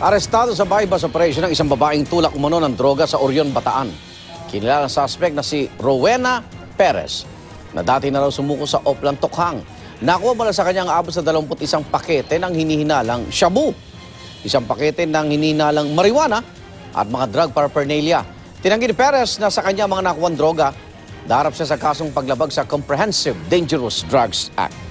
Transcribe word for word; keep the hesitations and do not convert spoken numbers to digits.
Arestado sa bypass operation ng isang babaeng tulak umano ng droga sa Orion, Bataan. Kilala ang suspect na si Rowena Perez, na dati na raw sumuko sa Oplan, Tokhang. Nakuha mula sa kanyang abot sa dalawamput isang pakete ng hinihinalang shabu, isang pakete ng hinihinalang marijuana at mga drug paraphernalia. Tinanggi ni Perez na sa kanya mga nakuwang droga, darap siya sa kasong paglabag sa Comprehensive Dangerous Drugs Act.